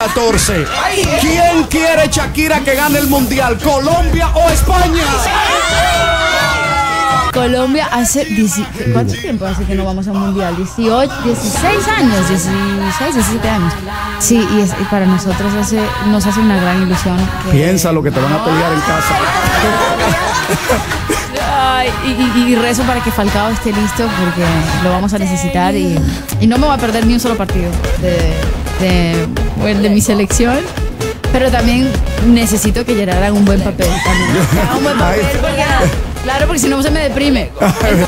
14. ¿Quién quiere Shakira que gane el mundial? ¿Colombia o España? Colombia hace... ¿Cuánto tiempo hace que no vamos a un mundial? 18, 16 años, 16, 17 años. Sí, y para nosotros nos hace una gran ilusión. Piensa lo que te van a pelear en casa. Ay, y rezo para que Falcao esté listo porque lo vamos a necesitar y no me voy a perder ni un solo partido de mi selección. Pero también necesito que Gerard haga un buen papel. Un buen papel porque, claro, porque si no se me deprime. Entonces,